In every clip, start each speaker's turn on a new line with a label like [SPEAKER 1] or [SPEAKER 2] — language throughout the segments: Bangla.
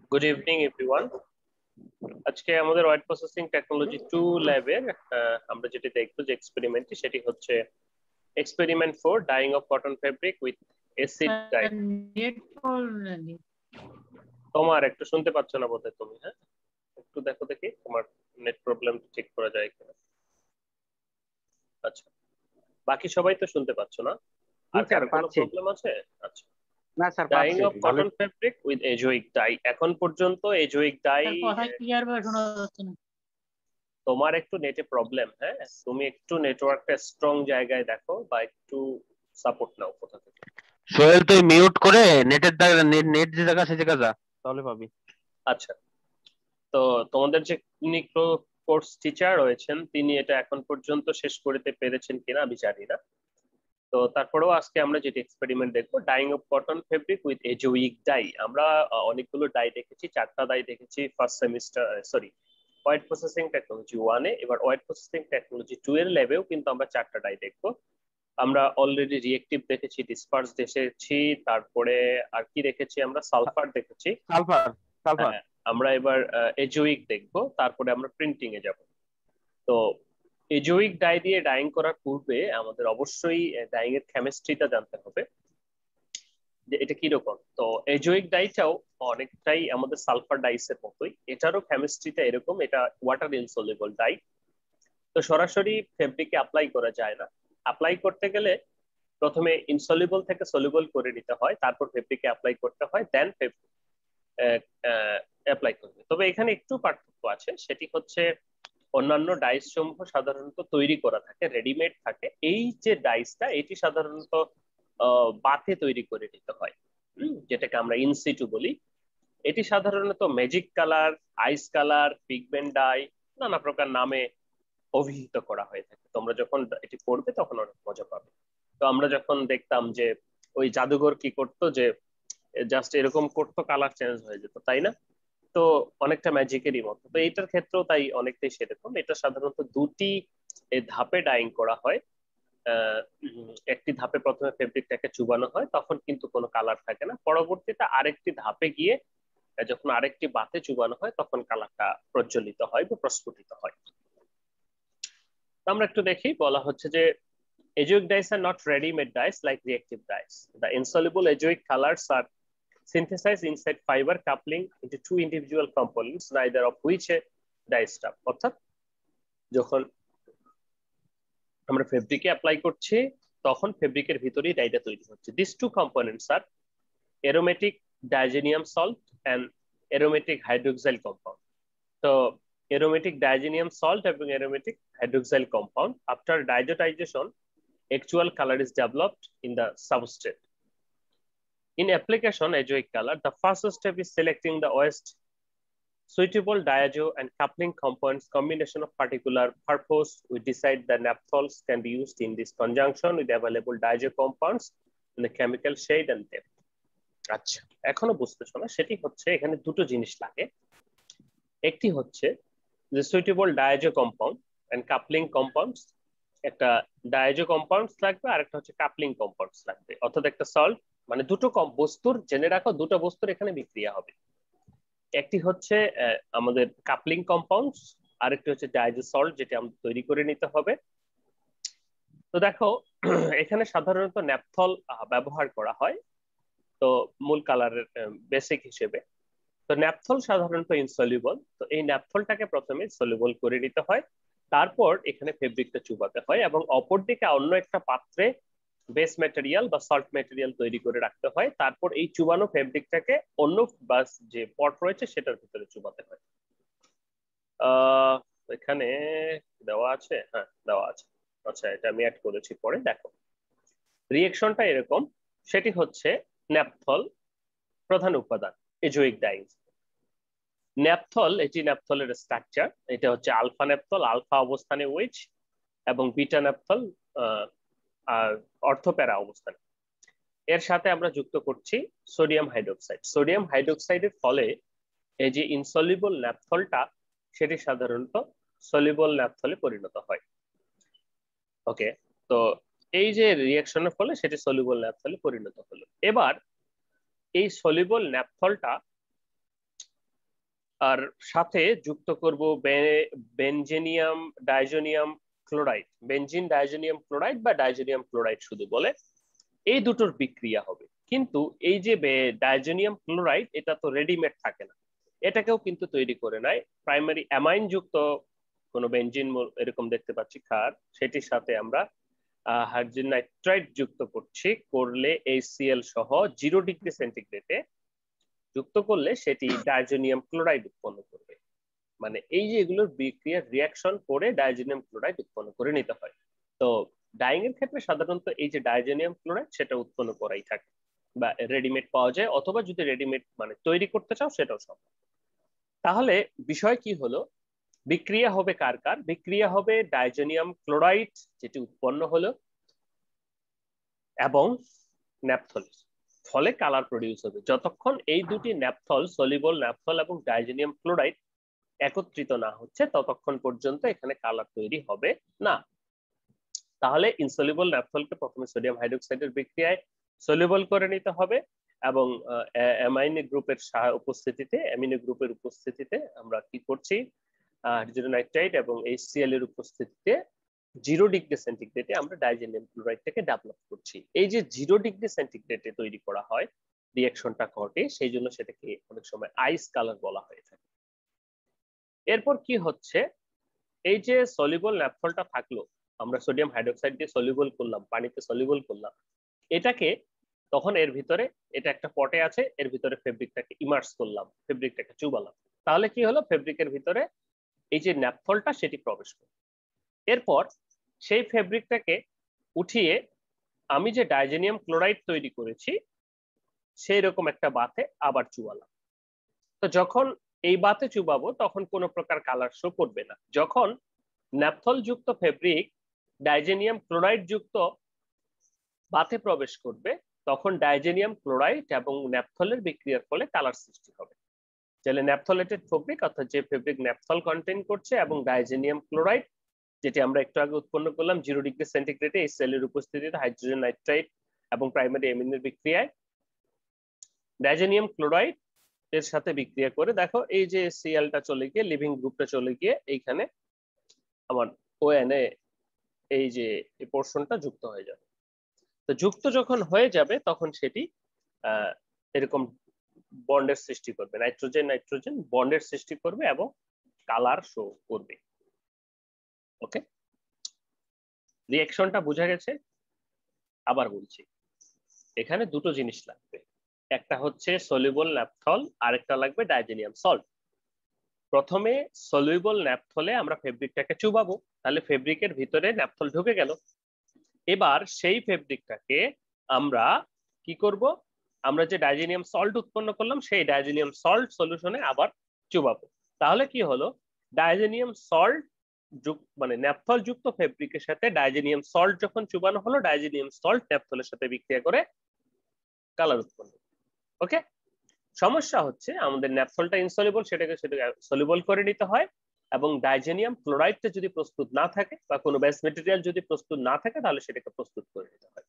[SPEAKER 1] Good evening everyone. আজকে আমাদের ওয়ার্ড প্রসেসিং টেকনোলজি 2 ল্যাবের আমরা যেটা দেখবো যে এক্সপেরিমেন্টটি সেটি হচ্ছে experiment for dyeing of cotton fabric with acid dye. তোমার একটু শুনতে পাচ্ছ না বোধহয় তুমি? হ্যাঁ, একটু দেখো দেখি তোমার নেট প্রবলেম ঠিক করা যায় কিনা। আচ্ছা, বাকি সবাই তো শুনতে পাচ্ছ না?
[SPEAKER 2] জি
[SPEAKER 1] আর
[SPEAKER 2] স্যার,
[SPEAKER 1] কারো কোনো
[SPEAKER 2] পাচ্ছি।
[SPEAKER 1] প্রবলেম আছে? আচ্ছা,
[SPEAKER 2] না স্যার,
[SPEAKER 1] ডাইং
[SPEAKER 2] পাচ্ছি
[SPEAKER 1] অফ
[SPEAKER 2] ভালো।
[SPEAKER 1] Cotton fabric with azoic dye. এখন পর্যন্ত এজোইক ডাই
[SPEAKER 3] কথা ক্লিয়ার ভাবে শোনা যাচ্ছে না।
[SPEAKER 1] তোমার একটু নেটে প্রবলেম। হ্যাঁ, তুমি একটু নেটওয়ার্কটা স্ট্রং জায়গায় দেখো বা একটু সাপোর্ট নাও কোথা থেকে।
[SPEAKER 2] সোহেল, তুই মিউট করে নেটের নেট যে জায়গা সে জায়গা যা, তাহলে পাবি।
[SPEAKER 1] আচ্ছা, তো তোমাদের যে ক্লিনিক কোর্স টিচার রয়েছেন তিনি এটা এখন পর্যন্ত শেষ করতে পেরেছেন কিনা আমি জানি না। তো তারপরেও আজকে আমরা যেটা এক্সপেরিমেন্ট দেখবো dyeing of cotton fabric with azoic dye. আমরা অনেকগুলো ডাই দেখেছি, 4টা ডাই দেখেছি first semester, sorry wet processing technology 1-এ। এবার ওয়াইড প্রসেসিং টেকনোলজি 2 এর ল্যাবেও কিন্তু আমরা 4টা ডাই দেখবো। আমরা অলরেডি রিয়েক্টিভ দেখেছি, ডিসপার্স দেখেছি, তারপরে আর কি দেখেছি আমরা? সালফার দেখেছি।
[SPEAKER 2] সালফার সালফার
[SPEAKER 1] হ্যাঁ, আমরা এবার এজোইক দেখবো, তারপরে আমরা প্রিন্টিং এ যাব। তো এজোইক ডাই দিয়ে ডাইং করার পূর্বে আমাদের অবশ্যই ডাইং এর কেমিস্ট্রিটা জানতে হবে যে এটা কি রকম। তো এজোইক ডাইটাও অনেকটাই আমাদের সালফার ডাইসের মতোই, এটারও কেমিস্ট্রিটা এরকম। এটা ওয়াটার ইনসলিবল ডাই। তো সরাসরি ফেব্রিকে অ্যাপ্লাই করা যায় না। অ্যাপ্লাই করতে গেলে প্রথমে ইনসলিবল থেকে সলিবল করে নিতে হয়, তারপর ফেব্রিকে অ্যাপ্লাই করতে হয়, দেন অ্যাপ্লাই করবে। তবে এখানে একটু পার্থক্য আছে, সেটি হচ্ছে অন্যান্য ডাইস সমূহ সাধারণত তৈরি করা থাকে, রেডিমেড থাকে। এই যে ডাইসটা এটি সাধারণত বাতে তৈরি করে নিতে হয়, যেটাকে আমরা ইনসিটু বলি। এটি সাধারণত magic colour, ice colour, pigment dye, নানা প্রকার নামে অভিহিত করা হয়ে থাকে। তোমরা যখন এটি পড়বে তখন অনেক মজা পাবে। তো আমরা যখন দেখতাম যে ওই জাদুঘর কি করতো, যে জাস্ট এরকম করতো, কালার চেঞ্জ হয়ে যেত, তাই না? তো অনেকটা ম্যাজিকেরই মতো। তো এইটার ক্ষেত্রেও তাই অনেকটাই সেরকম। এটা সাধারণত দুটি ধাপে ডাইং করা হয়। একটি ধাপে প্রথমে ফেব্রিকটাকে চুবানো হয়, তখন কিন্তু কোনো কালার থাকে না। পরবর্তীতে আরেকটি ধাপে গিয়ে যখন আরেকটি বাতে চুবানো হয় তখন কালারটা প্রজ্বলিত হয় বা প্রস্ফুটিত হয়। আমরা একটু দেখি, বলা হচ্ছে যে azoic dyes are not ready-made dyes like reactive dyes. The insoluble azoic colors are synthesized inside fiber coupling into two individual components, neither of which a dye stuff. অর্থাৎ যখন আমরা ফেব্রিকে অ্যাপ্লাই করছি তখন ফেব্রিকের ভিতরেই ডাইটা তৈরি হচ্ছে। This two components are aromatic diazonium salt and aromatic hydroxyl compound. তো aromatic diazonium salt এবং aromatic hydroxyl compound, after diazotization actual color is developed in the substrate. In application azoic color, the first step is selecting the best suitable diazo and coupling compounds combination of particular purpose. We decide the naphthols can be used in this conjunction with available diazo compounds in the chemical shade and depth. আচ্ছা, এখনো বুঝতেছো না? সেটি হচ্ছে এখানে দুটো জিনিস লাগে। একটি হচ্ছে যে suitable diazo compound and coupling compounds. একটা ডায়াজো কম্পাউন্ডস লাগবে আর একটা হচ্ছে কাপলিং কম্পাউন্ডস লাগবে। অর্থাৎ একটা সল্ট, মানে দুটো বস্তুর, জেনে রাখো দুটো বস্তুর এখানে বিক্রিয়া হবে। একটি হচ্ছে আমাদের কাপলিং কম্পাউন্ডস, আর একটি হচ্ছে ডায়াজো সল্ট, যেটা আমাদের তৈরি করে নিতে হবে। তো দেখো এখানে সাধারণত ন্যাপথল ব্যবহার করা হয়, তো মূল কালারের বেসিক হিসেবে। তো ন্যাপথল সাধারণত ইনসলিবল, তো এই ন্যাপথলটাকে প্রথমে সলিবল করে নিতে হয়, তারপর এখানে ফেব্রিকটা চুবাতে হয় এবং অপরদিকে অন্য একটা পাত্রে বেস ম্যাটেরিয়াল বা সল্ট ম্যাটেরিয়াল তৈরি করে রাখতে হয়। তারপর এই চুবানো ফেব্রিকটাকে অন্য বাস যে পট রয়েছে সেটার ভিতরে চুবাতে হয়। এখানে দেওয়া আছে? হ্যাঁ, দেওয়া আছে। আচ্ছা, এটা আমি অ্যাড করেছি, পরে দেখো। রিয়েকশনটা এরকম, সেটি হচ্ছে ন্যাপথল প্রধান উপাদান এজোইক ডাইং। ন্যাপথল, এটি ন্যাপথলের স্ট্রাকচার। এটা হচ্ছে আলফা ন্যাপথল, আলফা অবস্থানে ওয়েজ, এবং বিটা ন্যাপথল অর্থপ্যারা অবস্থানে। এর সাথে আমরা যুক্ত করছি সোডিয়াম হাইড্রোক্সাইড। সোডিয়াম হাইড্রোক্সাইডের ফলে এই যে ইনসলিবল ন্যাপথলটা সেটি সাধারণত সলিবল ন্যাপথলে পরিণত হয়। ওকে, তো এই যে রিঅ্যাকশনের ফলে সেটি সলিবল ন্যাপথলে পরিণত হলো। এবার এই সলিবল ন্যাপথলটা আর সাথে যুক্ত করব benzenium diazonium chloride, benzene diazonium chloride বা ডাইজোনিয়াম ক্লোরাইড শুধু বলে, এই দুটোর বিক্রিয়া হবে। কিন্তু এই যে ডাইজোনিয়াম ক্লোরাইড এটা তো রেডিমেড থাকে না, এটাকেও কিন্তু তৈরি করে নেয় প্রাইমারি অ্যামাইন যুক্ত কোনো বেনজিন এরকম দেখতে পাচ্ছি ক্ষার, সেটির সাথে আমরা হাইড্রোজেন নাইট্রাইট যুক্ত করছি, করলে HCl সহ 0°C যুক্ত করলে সেটি ডাইজোনিয়াম ক্লোরাইড উৎপন্ন করবে। মানে এই যে এগুলোর বিক্রিয়ার রিয়াকশন করে ডাইজোনিয়াম ক্লোরাইড উৎপন্ন করে নিতে হয়। তো ডাইং এর ক্ষেত্রে সাধারণত এই যে ডাইজোনিয়াম ক্লোরাইড সেটা উৎপন্ন করাই থাকে, বা রেডিমেড পাওয়া যায়, অথবা যদি রেডিমেড মানে তৈরি করতে চাও সেটাও সম্ভব। তাহলে বিষয় কি হলো, বিক্রিয়া হবে কার কার? বিক্রিয়া হবে ডাইজোনিয়াম ক্লোরাইড যেটি উৎপন্ন হলো এবং ন্যাপথল, ফলে কালার প্রডিউস হবে। যতক্ষণ এই দুটি ন্যাপথল, সলিবল ন্যাপথল এবং ডাইজোনিয়াম ক্লোরাইড একত্রিত না হচ্ছে ততক্ষণ পর্যন্ত এখানে কালার তৈরি হবে না। তাহলে ইনসলিবল ন্যাপথলকে প্রথমে সোডিয়াম হাইড্রোক্সাইডের বিক্রিয়ায় সলিবল করে নিতে হবে, এবং অ্যামাইনো গ্রুপের উপস্থিতিতে, অ্যামিনো গ্রুপের উপস্থিতিতে আমরা কি করছি, হাইড্রোজেন নাইট্রাইট এবং HCl এর উপস্থিতিতে 0°C আমরা ডাইজোনিয়াম ক্লোরাইডটাকে ডেভেলপ করছি। এই যে 0°C তৈরি করা হয়, রিঅ্যাকশনটা ঘটে, সেই জন্য সেটাকে অনেক সময় আইস কালার বলা হয়ে থাকে। এরপর কি হচ্ছে, এই যে সলিবল ন্যাপথলটা থাকলো, আমরা সোডিয়াম হাইড্রোক্সাইড দিয়ে সলিবল করলাম, পানিতে সলিবল করলাম, এটাকে তখন এর ভিতরে, এটা একটা পটে আছে, এর ভিতরে ফেব্রিকটাকে ইমার্স করলাম, ফেব্রিকটাকে চুবালাম, তাহলে কি হলো, ফেব্রিকের ভিতরে এই যে ন্যাপথলটা সেটি প্রবেশ করলো। এরপর সেই ফেব্রিকটাকে উঠিয়ে আমি যে ডাইজোনিয়াম ক্লোরাইড তৈরি করেছি সেই রকম একটা বাতে আবার চুবালাম। তো যখন এই বাতে চুবাবো তখন কোনো প্রকার কালার শো করবে না। যখন ন্যাপথল যুক্ত ফেব্রিক ডাইজোনিয়াম ক্লোরাইড যুক্ত বাতে প্রবেশ করবে তখন ডাইজোনিয়াম ক্লোরাইড এবং ন্যাপথলের বিক্রিয়ার ফলে কালার সৃষ্টি হবে। তাহলে ন্যাপথলেটেড ফেব্রিক, অর্থাৎ যে ফেব্রিক ন্যাপথল কন্টেইন করছে, এবং ডাইজোনিয়াম ক্লোরাইড যেটি আমরা একটু আগে উৎপন্ন করলাম 0°C এই সেলের উপস্থিতিতে হাইড্রোজেন নাইট্রাইট এবং প্রাইমারি অ্যামিনের বিক্রিয়ায়, ডাইজোনিয়াম ক্লোরাইড এর সাথে বিক্রিয়া করে দেখো এই যে সিএলটা চলে গিয়ে, লিভিং গ্রুপটা চলে গিয়ে এইখানে আমার ONA এই যে এই পোর্শনটা যুক্ত হয়ে যাবে। তো যুক্ত যখন হয়ে যাবে তখন সেটি এরকম বন্ডের সৃষ্টি করবে, নাইট্রোজেন নাইট্রোজেন বন্ডের সৃষ্টি করবে এবং কালার শো করবে। ওকে, রিঅ্যাকশনটা বোঝা গেছে? আবার বলছি, এখানে দুটো জিনিস লাগবে, একটা হচ্ছে সলিউবল ন্যাপথল, আরেকটা লাগবে ডাইজোনিয়াম সল্ট। প্রথমে সলিউবল ন্যাপথলে আমরা ফেব্রিকটাকে চুবাবো, তাহলে ফেব্রিকের ভিতরে ন্যাপথল ঢুকে গেল। এবার সেই ফেব্রিকটাকে আমরা কি করব, আমরা যে ডাইজোনিয়াম সল্ট উৎপন্ন করলাম সেই ডাইজোনিয়াম সল্ট সলিউশনে আবার চুবাবো। তাহলে কি হলো, ডাইজোনিয়াম সল্ট মানে ন্যাপথল যুক্ত ফেব্রিকের সাথে ডাইজোনিয়াম সল্ট যখন চুবানো হলো, ডাইজোনিয়াম সল্ট ন্যাপথলের সাথে বিক্রিয়া করে কালার উৎপন্ন। ওকে, সমস্যা হচ্ছে আমাদের ন্যাপথলটা ইনসলিবল, সেটাকে সলিবল করে নিতে হয়, এবং ডাইজোনিয়াম ক্লোরাইডটা যদি প্রস্তুত না থাকে বা কোনো বেস মেটেরিয়াল যদি প্রস্তুত না থাকে তাহলে সেটাকে প্রস্তুত করে নিতে হয়।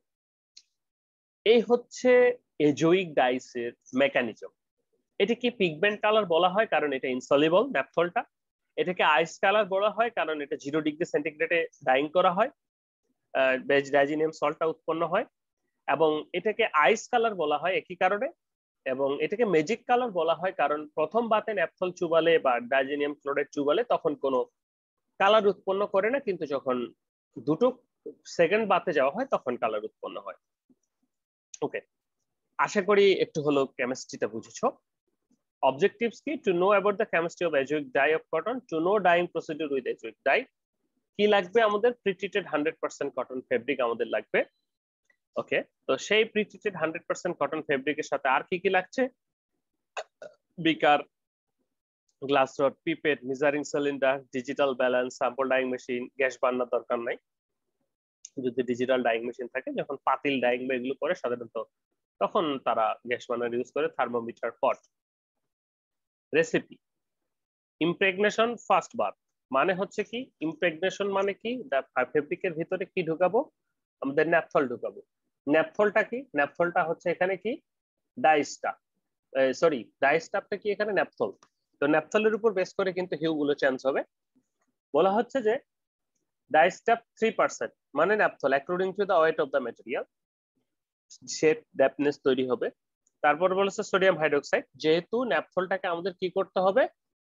[SPEAKER 1] এই হচ্ছে এজোইক ডাইসের মেকানিজম। এটাকে পিগমেন্ট কালার বলা হয় কারণ এটা ইনসলিবল ন্যাপথলটা, এটাকে আইস কালার বলা হয় কারণ এটা 0°C ডাইং করা হয়, ডাইজোনিয়াম সল্টটা উৎপন্ন হয়, এবং এটাকে আইস কালার বলা হয় একই কারণে, এবং এটাকে ম্যাজিক কালার বলা হয় কারণ প্রথম বাতে ন্যাপথল চুবালে বা ডাইজোনিয়াম ক্লোরাইড চুবালে তখন কোনো কালার উৎপন্ন করে না, কিন্তু যখন দুটো সেকেন্ড বাতে যাওয়া হয় তখন কালার উৎপন্ন হয়। ওকে, আশা করি একটু হলো কেমিস্ট্রিটা বুঝেছো। অবজেক্টিভস কি? To know about the chemistry of azoic dye of cotton, to know dyeing procedure with azoic dye। কি লাগবে আমাদের? প্রিট্রিটেড 100% কটন ফেব্রিক আমাদের লাগবে। ওকে, তো সেই প্রিট্রিটেড 100% কটন ফেব্রিকের সাথে আর কি কি লাগছে? Beaker, glass rod, pipette, measuring cylinder, digital balance, sample dyeing machine. Gas burner দরকার নাই যদি ডিজিটাল ডাইং মেশিন থাকে। যখন পাতিল ডাইং বা এগুলো করে সাধারণত তখন তারা গ্যাস বার্নার ইউজ করে। Thermometer, pot. Recipe, impregnation first bath মানে হচ্ছে কি, ইমপ্রেগনেশন মানে কি, ফেব্রিকের ভিতরে কি ঢুকাবো, আমাদের ন্যাপথল ঢুকাবো। ন্যাপথলটা কি? ন্যাপথলটা হচ্ছে এখানে কি, ডাইস্টাফ, সরি ডাইস্টাফটা কি এখানে ন্যাপথল। তো তো ন্যাপথলের উপর বেস করে কিন্তু হিউ গুলো চেঞ্জ হবে। বলা হচ্ছে যে ডাইস্টাপ 3% মানে naphthol according to the weight of the material shade depthness তৈরি হবে। তারপর বলেছে সোডিয়াম হাইড্রোক্সাইড, যেহেতু ন্যাপথলটাকে আমাদের কি করতে হবে,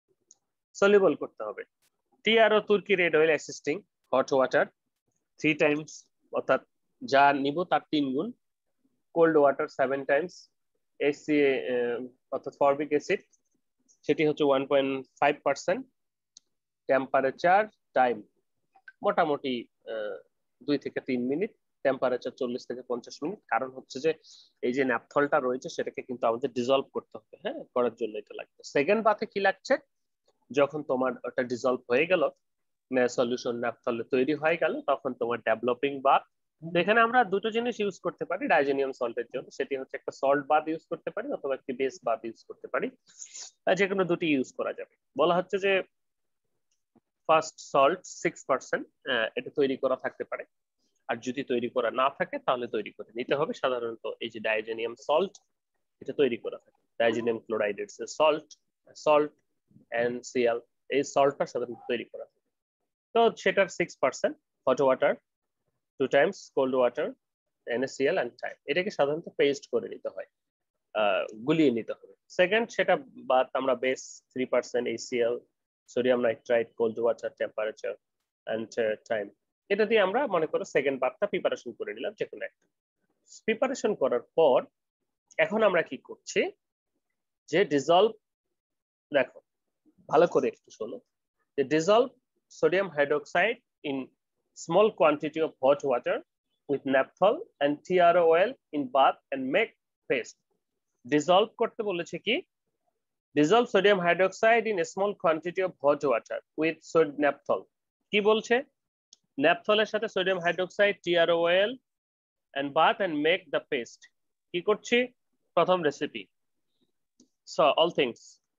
[SPEAKER 1] সলিউবল করতে হবে। TRO Turkey red oil assisting hot water 3 times, অর্থাৎ যা নিব তার 3 গুণ, কোল্ড ওয়াটার 7 টাইমস, এসি অর্থাৎ ফরবিক অ্যাসিড সেটি হচ্ছে 1.5%, টেম্পারেচার টাইম মোটামুটি 2 থেকে 3 মিনিট, টেম্পারেচার 40 থেকে 50 মিনিট। কারণ হচ্ছে যে এই যে ন্যাপথলটা রয়েছে সেটাকে কিন্তু আমাদের ডিজলভ করতে হবে, হ্যাঁ, করার জন্য এটা লাগবে। সেকেন্ড বাথে কি লাগছে, যখন তোমার ওটা ডিজলভ হয়ে গেল, সলিউশন ন্যাপথলে তৈরি হয়ে গেল, তখন তোমার ডেভেলপিং বাথ। তো এখানে আমরা দুটো জিনিস ইউজ করতে পারি ডাইজেনিয়াম সল্টের জন্য, সেটি হচ্ছে একটা সল্ট বাথ ইউজ করতে পারি অথবা একটি বেস বাথ ইউজ করতে পারি, যে কোনো দুটি ইউজ করা যাবে। বলা হচ্ছে যে ফার্স্ট সল্ট 6% এটা তৈরি করা থাকতে পারে, আর যদি তৈরি করা না থাকে তাহলে তৈরি করে নিতে হবে। সাধারণত এই যে ডাইজেনিয়াম সল্ট এটা তৈরি করা থাকে, ডাইজেনিয়াম ক্লোরাইডের সল্ট, সল্ট NaCl, এই সল্টটা সাধারণত তৈরি করা থাকে। তো সেটার 6% hot water 2 times, cold water, NaCl and time, এটাকে সাধারণত পেস্ট করে নিতে হয়, গুলিয়ে নিতে হবে। সেকেন্ড সেটা বাদ আমরা base 3% ACl, sodium nitrite, cold water, temperature and time, এটা দিয়ে আমরা মনে করো সেকেন্ড বাথটা প্রিপারেশন করে নিলাম যে কোনো একটা। প্রিপারেশন করার পর এখন আমরা কি করছি, যে ডিজলভ, দেখো ভালো করে একটু শোনো, যে dissolve sodium hydroxide in small quantity of hot water with naphthol and TRO oil in bath and make paste. Dissolve করতে বলেছে কি, dissolve sodium hydroxide in a small quantity of hot water with naphthol, কি বলছে, ন্যাপথলের সাথে sodium hydroxide, TRO oil and bath and make the paste। কি করছি, প্রথম recipe, so all things,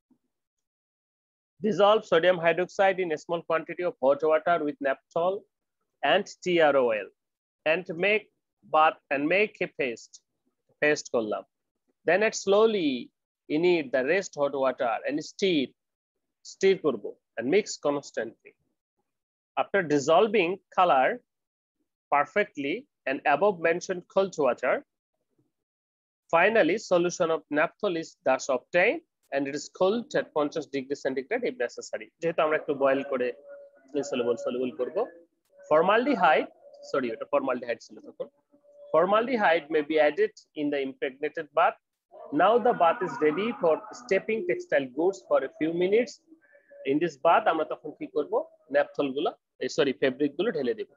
[SPEAKER 1] dissolve sodium hydroxide in a small quantity of hot water with naphthol and TRO oil and make bath and make a paste করলাম। Then add slowly in it the rest hot water and stir করব and mix constantly. After dissolving color perfectly and above mentioned cold water, finally solution of naphthol is thus obtained and it is cooled at 50 degrees centigrade if necessary। যেহেতু আমরা একটু বয়েল করে সলিউবল করব, formaldehyde, sorry এটা formaldehyde ছিল তখন, formaldehyde may be added in the impregnated bath। Now the bath is ready for steeping textile goods for a few minutes। In this bath আমরা তখন কি করব, ন্যাপথল গুলো ফেব্রিক গুলো ঢেলে দেব।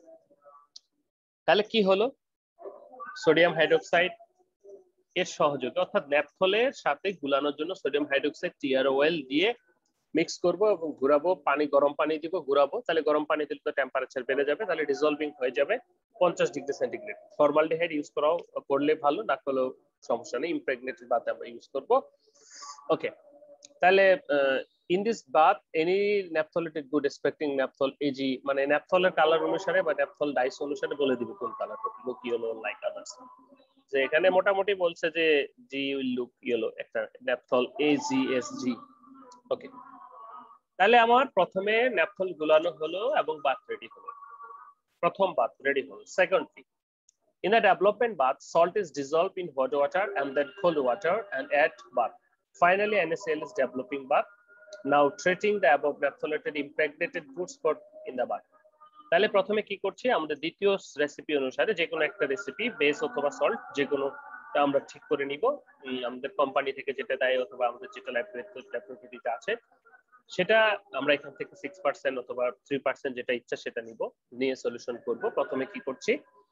[SPEAKER 1] তাহলে কি হলো, সোডিয়াম হাইড্রোক্সাইড এর সহযোগে অর্থাৎ ন্যাপথলের সাথে গুলানোর জন্য সোডিয়াম হাইড্রোক্সাইড, TRO oil দিয়ে মিক্স করব এবং ঘোরাবো, পানি গরম পানি দিব, ঘোরাবো, তাহলে গরম পানি দিলে তো টেম্পারেচার বেড়ে যাবে, তাহলে ডিজলভিং হয়ে যাবে 50 ডিগ্রি সেন্টিগ্রেড। ফর্মালডিহাইড ইউজ করলে ভালো, না করলেও সমস্যা নেই, ইমপ্রেগনেটেড বাথে আমরা ইউজ করব। ওকে, তাহলে in this bath any naphtholated good expecting naphthol AG, মানে ন্যাপথলের কালার অনুসারে বা ন্যাপথল ডাইস অনুসারে বলে দিব কোন কালার হবে, লুক ইয়েলো লাইক আদার্স। যে এখানে মোটামুটি বলছে যে জি উইল লুক ইয়েলো, একটা ন্যাপথল AGSG। ওকে, তাহলে আমার প্রথমে ন্যাপথল গুলানো হলো এবং বাথ রেডি হলো, প্রথম বাথ রেডি হলো। Secondly, in the development bath, salt is dissolved in hot water and then cold water and add bath. Finally, NaCl is developing bath. Now treating the above naphtholated impregnated goods for in the bath. তাহলে প্রথমে কি করছি, আমাদের দ্বিতীয় রেসিপি অনুসারে যে কোনো একটা রেসিপি, বেস অথবা সল্ট যে কোনোটা আমরা ঠিক করে নিব, আমাদের কোম্পানি থেকে যেটা দেয় অথবা আমাদের যেটা ল্যাবরেটরিতে আছে সেটা আমরা এখান থেকে 6% অথবা 3% যেটা ইচ্ছা সেটা নিব, নিয়ে সলিউশন করব। প্রথমে কি করছি,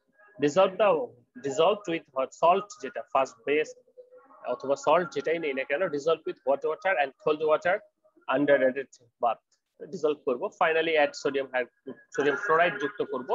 [SPEAKER 1] dissolve with hot salt, যেটা ফার্স্ট বেস অথবা সল্ট যেটাই নেই না কেন, dissolve with hot water and cold water under added bath, dissolve করব। ফাইনালি অ্যাড সোডিয়াম ফ্লোরাইড যুক্ত করব।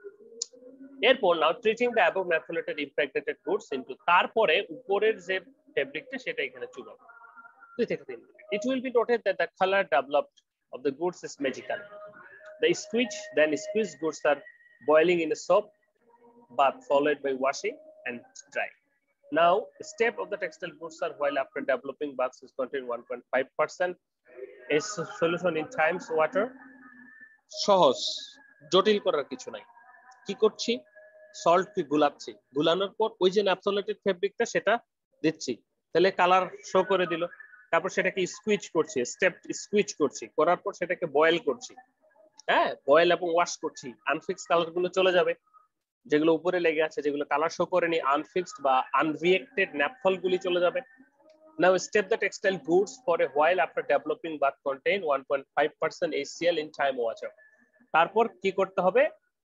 [SPEAKER 1] এরপর now treating the above naphtholated impregnated goods into, তারপরে উপরের যে ফেব্রিকটা সেটা এখানে চুবাবো 2 থেকে 3 minute. It will be noted that the color developed of the goods is magical. The squeezed goods are boiling in a soap bath followed by washing and drying. Now, the step of the textile goods are while after developing baths is contain 1.5% a solution in times water, সহজ, জটিল করার কিছু নাই। কি করছি, সল্ট কে গুলাচ্ছি, গুলানোর পর ওই যে ন্যাপথলেটেড ফেব্রিকটা সেটা দিচ্ছি, তাহলে কালার শো করে দিল। তারপর সেটাকে স্কুইচ করছি, স্টেপ স্কুইচ করছি, করার পর সেটাকে বয়েল করছি, হ্যাঁ বয়েল এবং ওয়াশ করছি, আনফিক্স কালার গুলো চলে যাবে, যেগুলো উপরে লেগে আছে, যেগুলো কালার শো করেনি, আনফিক্সড বা আনরিয়েক্টেড ন্যাপথল গুলি চলে যাবে। Now step the textile goods for a while after developing but contain 1.5% HCl in time water. তারপর কি করতে হবে,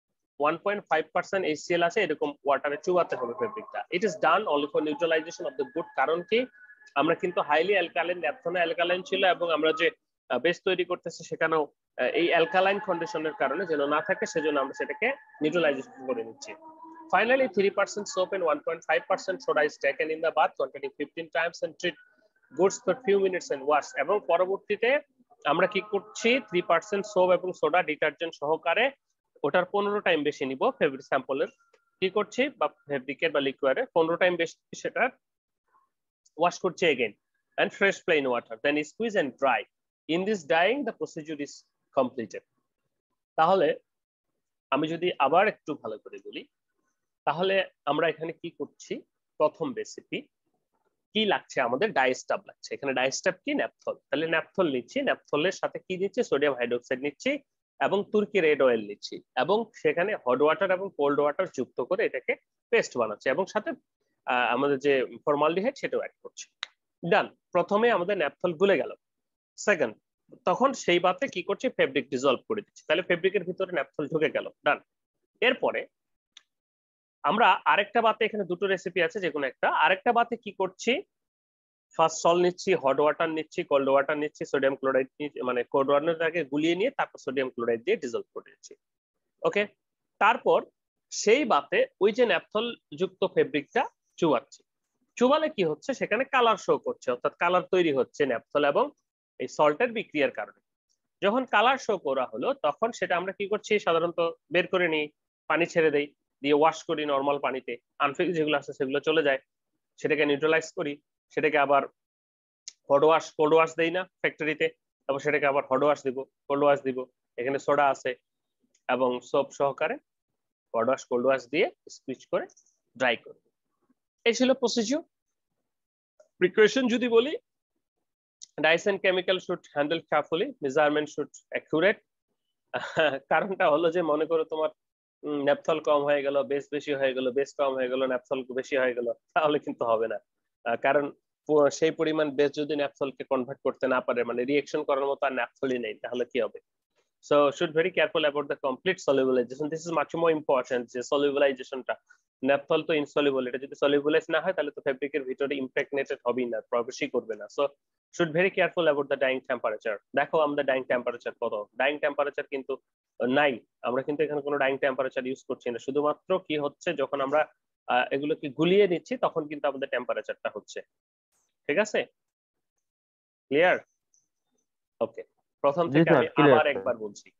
[SPEAKER 1] 1.5% HCl আছে এরকম ওয়াটারে চুবাতে হবে ফেব্রিকটা। It is done only for neutralization of the good. কারণ কি, আমরা কিন্তু হাইলি অ্যালকালাইন, ন্যাপথনে অ্যালকালাইন ছিল এবং আমরা যে বেস তৈরি করতেছি সেখানেও এই অ্যালকালাইন কন্ডিশনের কারণে যেন না থাকে, সেজন্য আমরা সেটাকে নিউট্রালাইজেশন করে নিচ্ছি। Finally, 3% soap and 1.5% soda is taken in the bath containing 15 times and treat goods for few minutes and wash. এবং পরবর্তীতে আমরা কি করছি, 3% সোপ এবং সোডা ডিটারজেন্ট সহকারে ওটার 15 টাইম বেশি নিব ফেব্রিক স্যাম্পলের, কি করছি বা ফেব্রিকের বা লিকুইডের 15 টাইম বেশি সেটা ওয়াশ করছি again and fresh plain water, then squeeze and dry. In this drying the procedure is completed. তাহলে আমি যদি আবার একটু ভালো করে বলি, তাহলে আমরা এখানে কি করছি, প্রথম রেসিপি কি লাগছে আমাদের, ডাইস্টাব লাগছে। এখানে ডাইস্টাব কি, ন্যাপথল। তাহলে ন্যাপথল নিচ্ছি, ন্যাপথলের সাথে কি নিচ্ছি, সোডিয়াম হাইড্রোক্সাইড নিচ্ছি এবং তুর্কি রেড অয়েল নিচ্ছি এবং সেখানে হট ওয়াটার এবং কোল্ড ওয়াটার যুক্ত করে এটাকে পেস্ট বানাচ্ছি এবং সাথে আমাদের যে ফর্মালডিহাইড সেটাও অ্যাড করছি। ডান। প্রথমে আমাদের ন্যাপথল গুলে গেল। সেকেন্ড, তখন সেই বাতে কি করছি, ফেব্রিক ডিজলভ করে দিচ্ছি, তাহলে ফেব্রিকের ভিতরে ন্যাপথল ঢুকে গেল। ডান। এরপরে আমরা আরেকটা বাতে, এখানে দুটো রেসিপি আছে, যে কোনো একটা, আরেকটা বাতে কি করছি, ফার্স্ট সল নিচ্ছি, হট ওয়াটার নিচ্ছি, কোল্ড ওয়াটার নিচ্ছি, সোডিয়াম ক্লোরাইড মানে কোল্ড ওয়াটারটাকে গুলিয়ে নিয়ে তারপর সোডিয়াম ক্লোরাইড দিয়ে ডিজলভ করে দিচ্ছি। ওকে, তারপর সেই বাতে ওই যে ন্যাপথল যুক্ত ফেব্রিকটা চুবাচ্ছি। চুবালে কি হচ্ছে, সেখানে কালার শো করছে, অর্থাৎ কালার তৈরি হচ্ছে ন্যাপথল এবং এই সল্টের বিক্রিয়ার কারণে। যখন কালার শো করা হলো তখন সেটা আমরা কি করছি, সাধারণত বের করে নিই, পানি ছেড়ে দেই, দিয়ে ওয়াশ করি নর্মাল পানিতে, আনফিক্স যেগুলো আছে সেগুলো চলে যায়, সেটাকে নিউট্রালাইজ করি, সেটাকে আবার হট ওয়াশ, কোল্ড ওয়াশ দেই না ফ্যাক্টরিতে, তারপর সেটাকে আবার হট ওয়াশ দিব, কোল্ড ওয়াশ দিব, এখানে সোডা আছে এবং সোপ সহকারে হট ওয়াশ কোল্ড ওয়াশ দিয়ে স্কুইচ করে ড্রাই করব। এই ছিল প্রসিডিউর। প্রিকশন যদি বলি, dyes and chemical should handle carefully, measurement should accurate. কারণটা হলো যে মনে করো তোমার ন্যাপথল কম হয়ে গেল, বেস বেশি হয়ে গেল, বেস কম হয়ে গেল, ন্যাপথল বেশি হয়ে গেল, তাহলে কিন্তু হবে না। কারণ সেই পরিমাণ বেস যদি ন্যাপথলকে কনভার্ট করতে না পারে, মানে রিঅ্যাকশন করার মতো আর ন্যাপথলই নেই, তাহলে কি হবে? So should very careful about the complete solubilization. This is much more important, যে solubilizationটা। ন্যাপথল তো ইনসলিবল, এটা যদি সলিবলাইজ না হয় তাহলে তো ফেব্রিকের ভিতরে ইমপ্রেগনেটেড হবেই না, প্রবেশই করবে না। So should very careful about the dyeing temperature. দেখো আমাদের ডাইং টেম্পারেচার কত, ডাইং টেম্পারেচার কিন্তু নাই, আমরা কিন্তু এখানে কোনো ডাইং টেম্পারেচার ইউজ করছি না, শুধুমাত্র কি হচ্ছে যখন আমরা এগুলোকে গুলিয়ে নিচ্ছি তখন কিন্তু আমাদের টেম্পারেচারটা হচ্ছে। ঠিক আছে, ক্লিয়ার? ওকে, প্রথম থেকে আমি আবার একবার বলছি,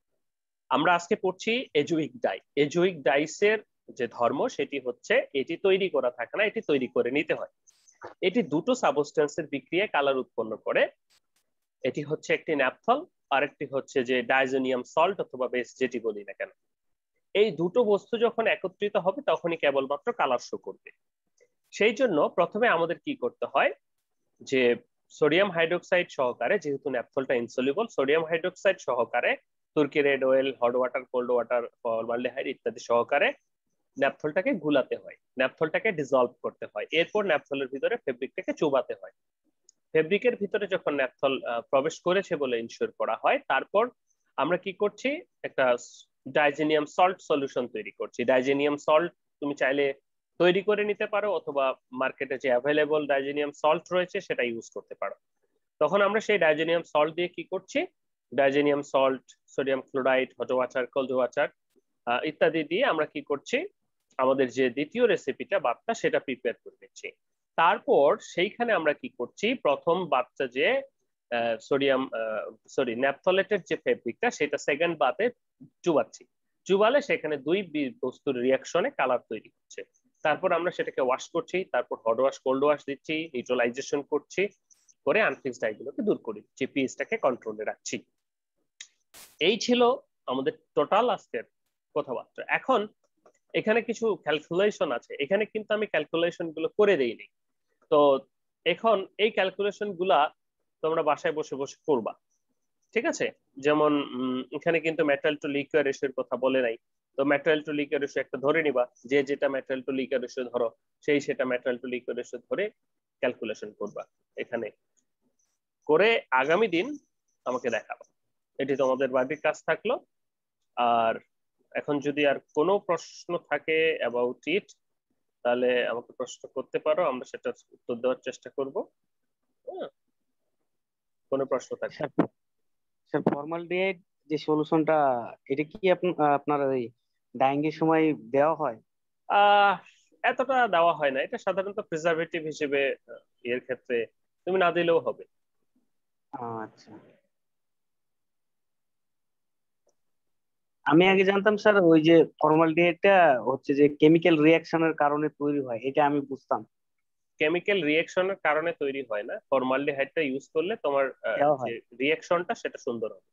[SPEAKER 1] আমরা আজকে পড়ছি এজোইক ডাই। এজোইক ডাইসের যে ধর্ম সেটি হচ্ছে এটি তৈরি করা থাকে না, এটি তৈরি করে নিতে হয়। এটি দুটো সাবস্টেন্সের বিক্রিয়ায় কালার উৎপন্ন করে। এটি হচ্ছে একটি ন্যাপথল, আরেকটি হচ্ছে যে ডাইজোনিয়াম সল্ট অথবা বেস যেটি বলি না কেন। এই দুটো বস্তু যখন একত্রিত হবে তখনই কেবলমাত্র কালার শো করবে। সেই জন্য প্রথমে আমাদের কি করতে হয়, যে সোডিয়াম হাইড্রোক্সাইড সহকারে, যেহেতু ন্যাপথলটা ইনসলিবল, সোডিয়াম হাইড্রোক্সাইড সহকারে Turkey red oil, hot water, cold water, formaldehyde ইত্যাদি সহকারে ন্যাপথলটাকে গুলাতে হয়, ন্যাপথলটাকে ডিজলভ করতে হয়। এরপর ন্যাপথলের ভিতরে ফেব্রিকটাকে চুবাতে হয়। ফেব্রিকের ভিতরে যখন ন্যাপথল প্রবেশ করেছে বলে ইনশিওর করা হয়, তারপর আমরা কি করছি, একটা ডাইজেনিয়াম সল্ট সলিউশন তৈরি করছি। ডাইজেনিয়াম সল্ট তুমি চাইলে তৈরি করে নিতে পারো অথবা মার্কেটে যে অ্যাভেলেবল ডাইজেনিয়াম সল্ট রয়েছে সেটা ইউজ করতে পারো। তখন আমরা সেই ডাইজেনিয়াম সল্ট দিয়ে কি করছি, diazonium salt, sodium chloride, hot water, cold water ইত্যাদি দিয়ে আমরা কি করছি, আমাদের যে দ্বিতীয় রেসিপিটা বাতটা সেটা প্রিপেয়ার করে নিচ্ছি। তারপর সেইখানে আমরা কি করছি, প্রথম বাতটা যে ন্যাপথলেটের যে ফেব্রিকটা সেটা সেকেন্ড বাতে চুবাচ্ছি। চুবালে সেখানে দুই বস্তুর রিয়াকশনে কালার তৈরি হচ্ছে। তারপর আমরা সেটাকে ওয়াশ করছি, তারপর হট ওয়াশ কোল্ড ওয়াশ দিচ্ছি, নিউট্রালাইজেশন করছি, করে আনফিক্সড ডাইগুলোকে দূর করি, যে পিএইচটাকে কন্ট্রোলে রাখছি। এই ছিল আমাদের টোটাল আজকের কথাবার্তা। এখন এখানে কিছু ক্যালকুলেশন আছে, এখানে কিন্তু আমি ক্যালকুলেশন গুলো করে দেইনি। তো এখন এই ক্যালকুলেশন গুলা তোমরা বাসায় বসে বসে করবা, ঠিক আছে? যেমন এখানে কিন্তু ম্যাটেরিয়াল টু লিকুইড রেশিওর কথা বলে নাই। তো ম্যাটেরিয়াল টু লিকুইড রেশিও একটা ধরে নিবা, যে যেটা ম্যাটেরিয়াল টু লিকুইড রেশিও ধরো সেই সেটা ম্যাটেরিয়াল টু লিকুইড রেশিও ধরে ক্যালকুলেশন করবা এখানে করে, আগামী দিন আমাকে দেখাবা। এটি তোমাদের বাড়ির কাজ থাকলো। আর এখন যদি আর কোনো প্রশ্ন থাকে অ্যাবাউট ইট, তাহলে আমাকে প্রশ্ন করতে পারো, আমরা সেটার উত্তর দেওয়ার চেষ্টা করব। হ্যাঁ, কোনো প্রশ্ন থাকলে।
[SPEAKER 4] স্যার স্যার ফর্মালডিহাইড যে সলিউশনটা, এটা কি আপনার ওই ডাইং এর সময় দেওয়া হয়?
[SPEAKER 1] আহ এতটা দেওয়া হয় না, এটা সাধারণত প্রিজারভেটিভ হিসেবে এর ক্ষেত্রে তুমি না দিলেও হবে।
[SPEAKER 4] আচ্ছা, আমি আগে জানতাম স্যার ওই যে ফর্মালডিহাইডটা হচ্ছে যে কেমিক্যাল রিয়াকশনের কারণে তৈরি হয়, এটা আমি বুঝতাম।
[SPEAKER 1] কেমিক্যাল রিয়েকশনের কারণে তৈরি হয় না, ফর্মালডিহাইডটা ইউজ করলে তোমার
[SPEAKER 4] দেওয়া
[SPEAKER 1] যে
[SPEAKER 4] হয়।
[SPEAKER 1] রিয়েকশনটা সেটা সুন্দর হবে।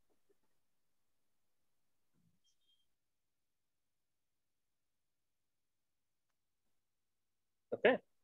[SPEAKER 1] ওকে।